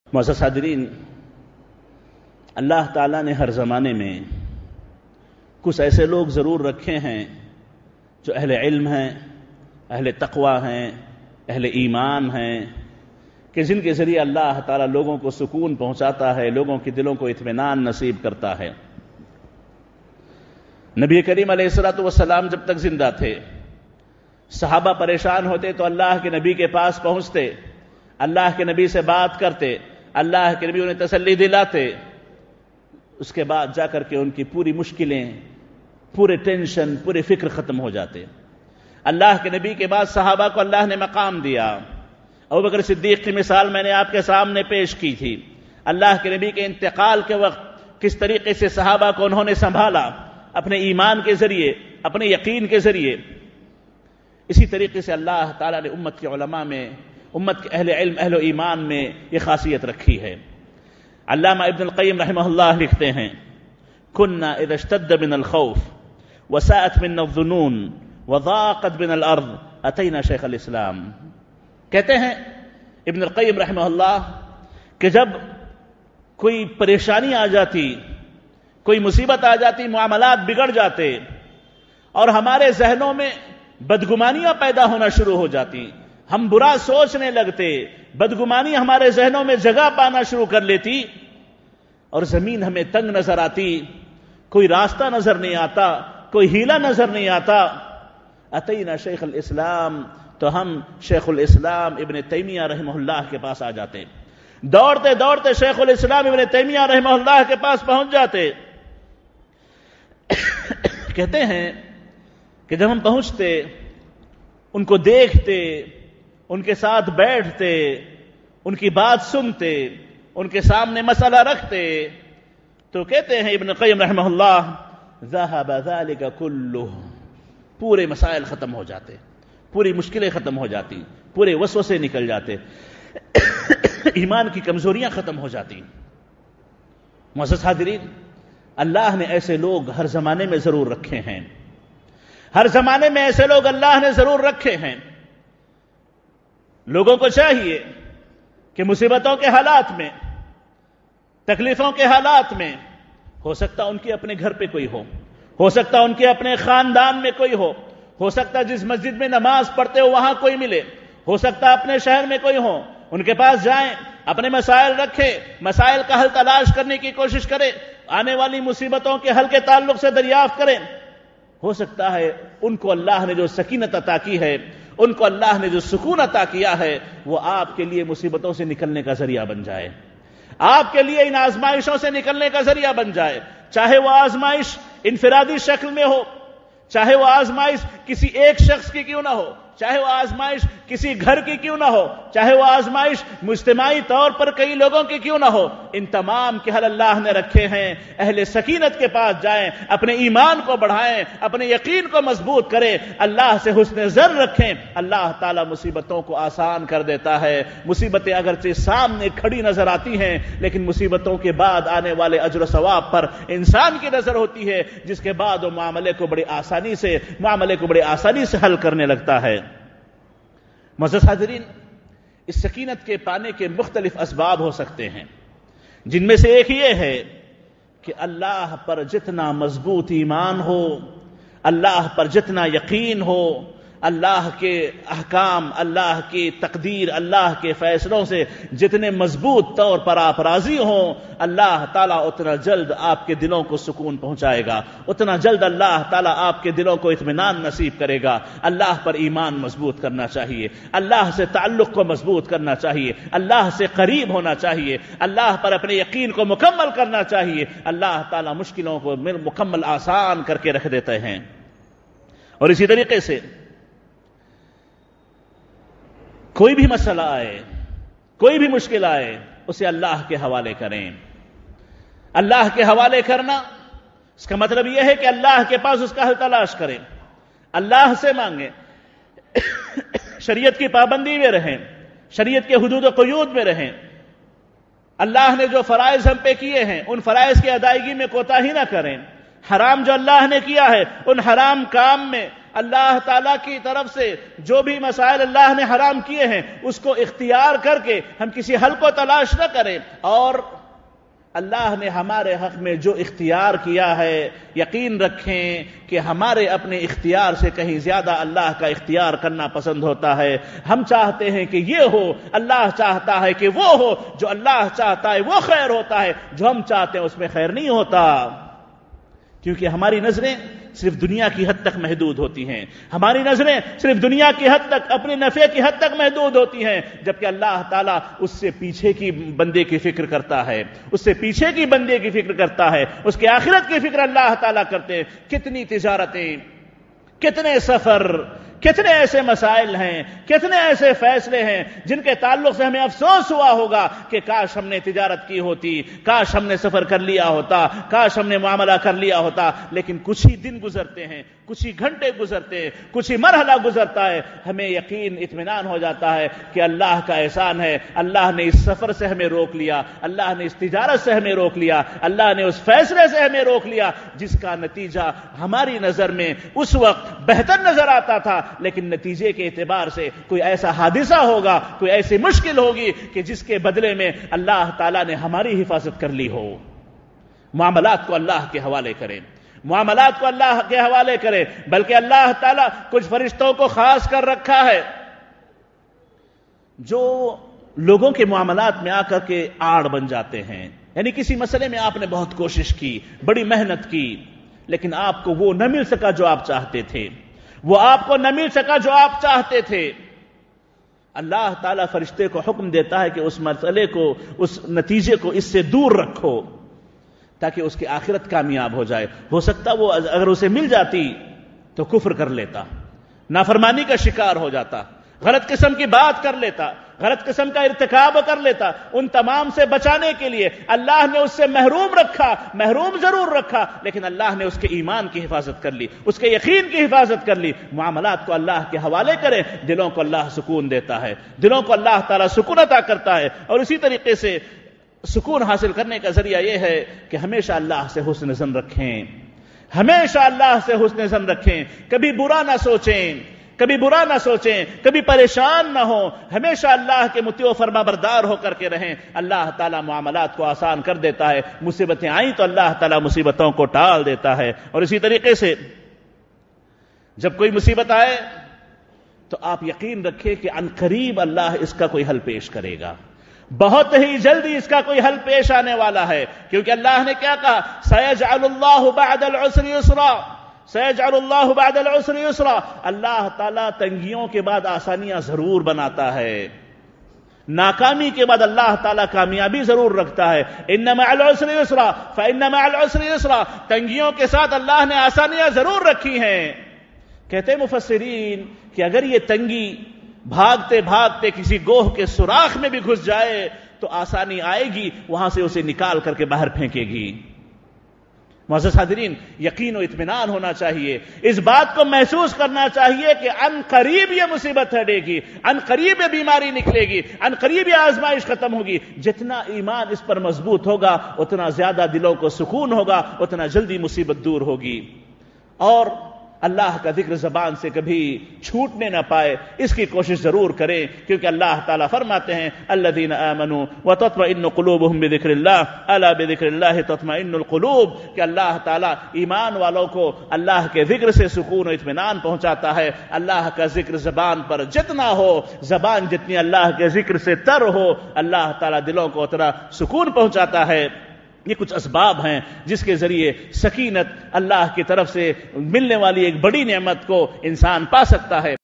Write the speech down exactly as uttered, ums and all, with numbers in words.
معزز حاضرین، اللہ تعالیٰ نے ہر زمانے میں کچھ ایسے لوگ ضرور رکھے ہیں جو اہل علم ہیں، اہل تقوی ہیں، اہل ایمان ہیں، کہ جن کے ذریعے اللہ تعالیٰ لوگوں کو سکون پہنچاتا ہے، لوگوں کے دلوں کو اطمینان نصیب کرتا ہے۔ نبی کریم علیہ الصلوۃ والسلام جب تک زندہ تھے، صحابہ پریشان ہوتے تو اللہ کے نبی کے پاس پہنچتے، اللہ کے نبی سے بات کرتے، اللہ کے نبی انہیں تسلی دلاتے، اس کے بعد جا کر کے ان کی پوری مشکلیں، پورے ٹینشن، پورے فکر ختم ہو جاتے۔ اللہ کے نبی کے بعد صحابہ کو اللہ نے مقام دیا۔ ابوبکر صدیق کی مثال میں نے آپ کے سامنے پیش کی تھی۔ اللہ کے نبی کے انتقال کے وقت کس طریقے سے صحابہ کو انہوں نے سنبھالا، اپنے ایمان کے ذریعے، اپنے یقین کے ذریعے۔ اسی طریقے سے اللہ تعالیٰ نے امت کے علماء میں، امت کے اہل علم، اہل ایمان میں یہ خاصیت رکھی ہے۔ علامہ ابن القیم رحمہ اللہ لکھتے ہیں: كنا اذا اشتد من الخوف وساءت منا الظنون وضاقت بنا الارض اتينا شیخ الاسلام۔ کہتے ہیں ابن القیم رحمہ اللہ کہ جب کوئی پریشانی آ جاتی، کوئی مصیبت آ جاتی، معاملات بگڑ جاتے اور ہمارے ذہنوں میں بدگمانیاں پیدا ہونا شروع ہو جاتی، ہم برا سوچنے لگتے، بدگمانی ہمارے ذہنوں میں جگہ پانا شروع کر لیتی اور زمین ہمیں تنگ نظر آتی، کوئی راستہ نظر نہیں آتا، کوئی ہیلا نظر نہیں آتا، اتینا شیخ الاسلام، تو ہم شیخ الاسلام ابن تیمیہ رحمہ اللہ کے پاس آ جاتے، دوڑتے دوڑتے شیخ الاسلام ابن تیمیہ رحمہ اللہ کے پاس پہنچ جاتے۔ کہتے ہیں کہ جب ہم پہنچتے، ان کو دیکھتے، ان کے ساتھ بیٹھتے، ان کی بات سنتے، ان کے سامنے مسئلہ رکھتے، تو کہتے ہیں ابن قیم رحمہ اللہ: ذهب ذلك كله، پورے مسائل ختم ہو جاتے، پوری مشکلیں ختم ہو جاتی، پورے وسوسے نکل جاتے، ایمان کی کمزوریاں ختم ہو جاتی۔ معزز حاضرین، اللہ نے ایسے لوگ ہر زمانے میں ضرور رکھے ہیں، ہر زمانے میں ایسے لوگ اللہ نے ضرور رکھے ہیں۔ لوگوں کو چاہیے کہ مصیبتوں کے حالات میں، تکلیفوں کے حالات میں، ہو سکتا ان کے اپنے گھر پہ کوئی ہو، ہو سکتا ان کے اپنے خاندان میں کوئی ہو، ہو سکتا جس مسجد میں نماز پڑھتے ہو وہاں کوئی ملے، ہو سکتا اپنے شہر میں کوئی ہو، ان کے پاس جائیں، اپنے مسائل رکھیں، مسائل کا حل تلاش کرنے کی کوشش کریں، آنے والی مصیبتوں کے حل کے تعلق سے دریافت کریں۔ ہو سکتا ہے ان کو اللہ نے جو سکینت عطا کی ہے، ان کو اللہ نے جو سکون عطا کیا ہے، وہ آپ کے لیے مصیبتوں سے نکلنے کا ذریعہ بن جائے، آپ کے لیے ان آزمائشوں سے نکلنے کا ذریعہ بن جائے، چاہے وہ آزمائش انفرادی شکل میں ہو، چاہے وہ آزمائش کسی ایک شخص کی کیوں نہ ہو، چاہے وہ آزمائش کسی گھر کی کیوں نہ ہو، چاہے وہ آزمائش مجتمعی طور پر کئی لوگوں کی کیوں نہ ہو، ان تمام کے حل اللہ نے رکھے ہیں۔ اہل سکینت کے پاس جائیں، اپنے ایمان کو بڑھائیں، اپنے یقین کو مضبوط کریں، اللہ سے حسن ظن رکھیں، اللہ تعالیٰ مصیبتوں کو آسان کر دیتا ہے۔ مصیبتیں اگرچہ سامنے کھڑی نظر آتی ہیں، لیکن مصیبتوں کے بعد آنے والے اجر و ثواب پر انسان کی نظر ہوتی ہے، جس کے بعد وہ معاملے کو بڑی آسانی سے معاملے کو بڑی آسانی سے حل کرنے لگتا ہے۔ معزز حاضرین، اس سکینت کے پانے کے مختلف اسباب ہو سکتے ہیں، جن میں سے ایک یہ ہے کہ اللہ پر جتنا مضبوط ایمان ہو، اللہ پر جتنا یقین ہو، اللہ کے احکام، اللہ کی تقدیر، اللہ کے فیصلوں سے جتنے مضبوط طور پر آپ راضی ہوں، اللہ تعالیٰ اتنا جلد آپ کے دلوں کو سکون پہنچائے گا، اتنا جلد اللہ تعالیٰ آپ کے دلوں کو اطمینان نصیب کرے گا۔ اللہ پر ایمان مضبوط کرنا چاہیے، اللہ سے تعلق کو مضبوط کرنا چاہیے، اللہ سے قریب ہونا چاہیے، اللہ پر اپنے یقین کو مکمل کرنا چاہیے۔ اللہ تعالیٰ مشکلوں کو مکمل آسان کر کے رکھ دیتے ہیں۔ اور اسی طریقے سے کوئی بھی مسئلہ آئے، کوئی بھی مشکل آئے، اسے اللہ کے حوالے کریں۔ اللہ کے حوالے کرنا، اس کا مطلب یہ ہے کہ اللہ کے پاس اس کا حل تلاش کریں، اللہ سے مانگیں، شریعت کی پابندی میں رہیں، شریعت کے حدود و قیود میں رہیں، اللہ نے جو فرائض ہم پہ کیے ہیں ان فرائض کی ادائیگی میں کوتاہی نہ کریں، حرام جو اللہ نے کیا ہے ان حرام کام میں اللہ تعالیٰ کی طرف سے جو بھی مسائل اللہ نے حرام کیے ہیں اس کو اختیار کر کے ہم کسی حل کو تلاش نہ کریں، اور اللہ نے ہمارے حق میں جو اختیار کیا ہے یقین رکھیں کہ ہمارے اپنے اختیار سے کہیں زیادہ اللہ کا اختیار کرنا پسند ہوتا ہے۔ ہم چاہتے ہیں کہ یہ ہو، اللہ چاہتا ہے کہ وہ ہو، جو اللہ چاہتا ہے وہ خیر ہوتا ہے، جو ہم چاہتے ہیں اس میں خیر نہیں ہوتا، کیونکہ ہماری نظریں صرف دنیا کی حد تک محدود ہوتی ہیں، ہماری نظریں صرف دنیا کی حد تک، اپنے نفع کی حد تک محدود ہوتی ہیں، جبکہ اللہ تعالیٰ اس سے پیچھے کی بندے کی فکر کرتا ہے، اس سے پیچھے کی بندے کی فکر کرتا ہے، اس کے آخرت کی فکر اللہ تعالیٰ کرتے ہیں۔ کتنی تجارتیں، کتنے سفر، کتنے ایسے مسائل ہیں، کتنے ایسے فیصلے ہیں جن کے تعلق سے ہمیں افسوس ہوا ہوگا کہ کاش ہم نے تجارت کی ہوتی، کاش ہم نے سفر کر لیا ہوتا، کاش ہم نے معاملہ کر لیا ہوتا، لیکن کچھ ہی دن گزرتے ہیں، کچھ ہی گھنٹے گزرتے ہیں، کچھ ہی مرحلہ گزرتا ہے، ہمیں یقین اطمینان ہو جاتا ہے کہ اللہ کا احسان ہے، اللہ نے اس سفر سے ہمیں روک لیا، اللہ نے اس تجارت سے ہمیں روک لیا، اللہ نے اس فیصلے سے ہمیں روک لیا جس کا نتیجہ ہماری نظر میں اس وقت بہتر نظر آتا تھا، لیکن نتیجے کے اعتبار سے کوئی ایسا حادثہ ہوگا، کوئی ایسی مشکل ہوگی کہ جس کے بدلے میں اللہ تعالیٰ نے ہماری حفاظت کر لی ہو۔ معاملات کو اللہ کے حوالے کریں، معاملات کو اللہ کے حوالے کریں، بلکہ اللہ تعالیٰ کچھ فرشتوں کو خاص کر رکھا ہے جو لوگوں کے معاملات میں آ کر کے آڑ بن جاتے ہیں۔ یعنی کسی مسئلے میں آپ نے بہت کوشش کی، بڑی محنت کی، لیکن آپ کو وہ نہ مل سکا جو آپ چاہتے تھے، وہ آپ کو نہ مل سکا جو آپ چاہتے تھے۔ اللہ تعالیٰ فرشتے کو حکم دیتا ہے کہ اس مسئلے کو، اس نتیجے کو اس سے دور رکھو تاکہ اس کی آخرت کامیاب ہو جائے۔ ہو سکتا وہ اگر اسے مل جاتی تو کفر کر لیتا، نافرمانی کا شکار ہو جاتا، غلط قسم کی بات کر لیتا، غلط قسم کا ارتکاب کر لیتا۔ ان تمام سے بچانے کے لیے اللہ نے اس سے محروم رکھا، محروم ضرور رکھا، لیکن اللہ نے اس کے ایمان کی حفاظت کر لی، اس کے یقین کی حفاظت کر لی۔ معاملات کو اللہ کے حوالے کریں، دلوں کو اللہ سکون دیتا ہے، دلوں کو اللہ تعالیٰ سکون عطا کرتا ہے۔ اور اسی طریقے سے سکون حاصل کرنے کا ذریعہ یہ ہے کہ ہمیشہ اللہ سے حسن ظن رکھیں، ہمیشہ اللہ سے حسن ظن رکھیں، کبھی برا نہ سوچیں، کبھی برا نہ سوچیں، کبھی پریشان نہ ہوں، ہمیشہ اللہ کے مطیع و فرما بردار ہو کر کے رہیں۔ اللہ تعالیٰ معاملات کو آسان کر دیتا ہے، مصیبتیں آئیں تو اللہ تعالیٰ مصیبتوں کو ٹال دیتا ہے۔ اور اسی طریقے سے جب کوئی مصیبت آئے تو آپ یقین رکھیں کہ عن قریب اللہ اس کا کوئی حل پیش کرے گا، بہت ہی جلدی اس کا کوئی حل پیش آنے والا ہے، کیونکہ اللہ نے کیا کہا؟ سَيَجْعَلُ اللَّهُ بَعْدَ الْعُسْرِ يُسْرًا، سَيَجْعَلُ اللَّهُ بَعْدَ الْعُسْرِ يُسْرًا۔ اللہ تعالیٰ تنگیوں کے بعد آسانیاں ضرور بناتا ہے، ناکامی کے بعد اللہ تعالیٰ کامیابی ضرور رکھتا ہے۔ إِنَّ مَعَ الْعُسْرِ يُسْرًا فَإِنَّ مَعَ الْعُسْرِ يُسْرًا، تنگیوں کے ساتھ اللہ نے آسانیاں ضرور رکھی ہیں۔ کہتے مفسرین کہ اگر یہ تنگی بھاگتے بھاگتے کسی گوہ کے سوراخ میں بھی گھس جائے تو آسانی آئے گی، وہاں سے اسے نکال کر کے باہر پھینکے گی۔ معزز حاضرین، یقین و اطمینان ہونا چاہیے، اس بات کو محسوس کرنا چاہیے کہ عن قریب یہ مصیبت ہٹے گی، عن قریب یہ بیماری نکلے گی، عن قریب یہ آزمائش ختم ہوگی۔ جتنا ایمان اس پر مضبوط ہوگا اتنا زیادہ دلوں کو سکون ہوگا، اتنا جلدی مصیبت دور ہوگی، اور اللہ کا ذکر زبان سے کبھی چھوٹنے نہ پائے اس کی کوشش ضرور کریں، کیونکہ اللہ تعالیٰ فرماتے ہیں الذین آمنوا وتطمئن قلوبهم بذکر اللہ الا بذکر اللہ تطمئن القلوب، کہ اللہ تعالیٰ ایمان والوں کو اللہ کے ذکر سے سکون و اطمینان پہنچاتا ہے۔ اللہ کا ذکر زبان پر جتنا ہو، زبان جتنی اللہ کے ذکر سے تر ہو، اللہ تعالیٰ دلوں کو اتنا سکون پہنچاتا ہے۔ یہ کچھ اسباب ہیں جس کے ذریعے سکینت، اللہ کی طرف سے ملنے والی ایک بڑی نعمت کو انسان پا سکتا ہے۔